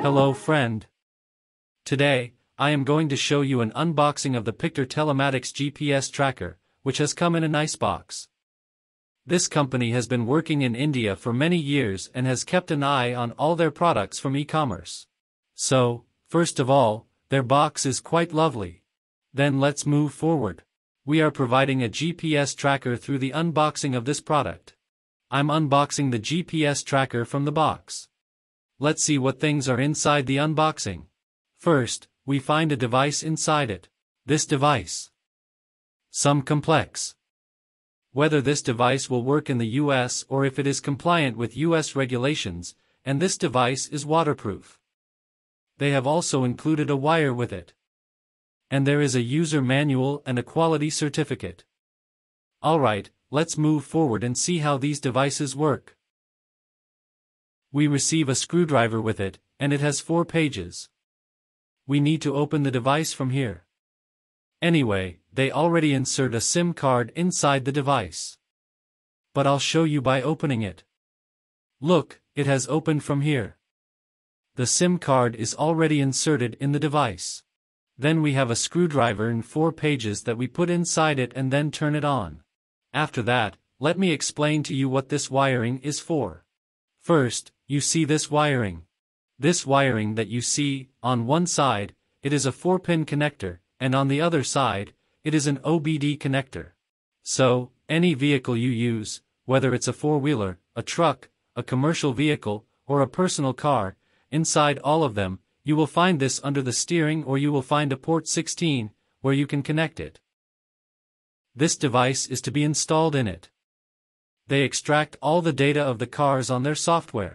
Hello friend. Today, I am going to show you an unboxing of the Pictor Telematics GPS tracker, which has come in a nice box. This company has been working in India for many years and has kept an eye on all their products from e-commerce. So, first of all, their box is quite lovely. Then let's move forward. We are providing a GPS tracker through the unboxing of this product. I'm unboxing the GPS tracker from the box. Let's see what things are inside the unboxing. First, we find a device inside it. This device. Some complex. Whether this device will work in the US or if it is compliant with US regulations, and this device is waterproof. They have also included a wire with it. And there is a user manual and a quality certificate. Alright, let's move forward and see how these devices work. We receive a screwdriver with it, and it has 4 pages. We need to open the device from here. Anyway, they already insert a SIM card inside the device. But I'll show you by opening it. Look, it has opened from here. The SIM card is already inserted in the device. Then we have a screwdriver and 4 pages that we put inside it and then turn it on. After that, let me explain to you what this wiring is for. First, you see this wiring. This wiring that you see, on one side, it is a 4-pin connector, and on the other side, it is an OBD connector. So, any vehicle you use, whether it's a 4-wheeler, a truck, a commercial vehicle, or a personal car, inside all of them, you will find this under the steering or you will find a port 16, where you can connect it. This device is to be installed in it. They extract all the data of the cars on their software.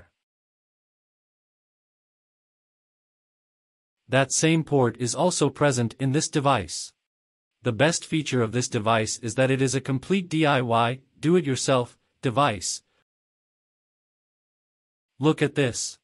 That same port is also present in this device. The best feature of this device is that it is a complete DIY, do-it-yourself, device. Look at this.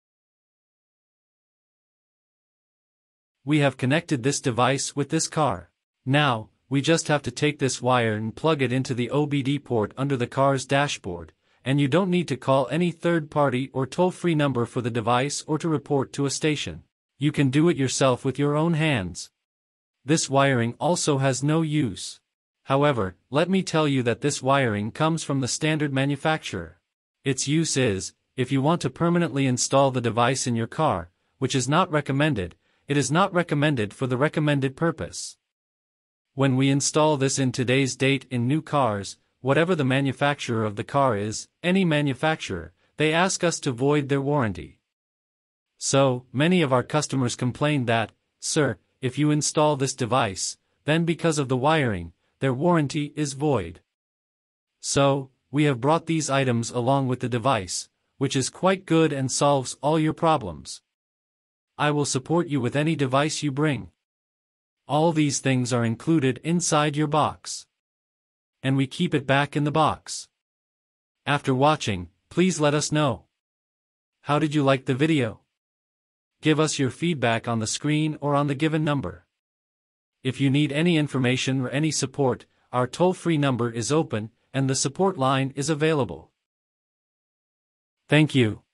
We have connected this device with this car. Now, we just have to take this wire and plug it into the OBD port under the car's dashboard, and you don't need to call any third-party or toll-free number for the device or to report to a station. You can do it yourself with your own hands. This wiring also has no use. However, let me tell you that this wiring comes from the standard manufacturer. Its use is, if you want to permanently install the device in your car, which is not recommended, it is not recommended for the recommended purpose. When we install this in today's date in new cars, whatever the manufacturer of the car is, any manufacturer, they ask us to void their warranty. So, many of our customers complain that, sir, if you install this device, then because of the wiring, their warranty is void. So, we have brought these items along with the device, which is quite good and solves all your problems. I will support you with any device you bring. All these things are included inside your box. And we keep it back in the box. After watching, please let us know. How did you like the video? Give us your feedback on the screen or on the given number. If you need any information or any support, our toll-free number is open, and the support line is available. Thank you.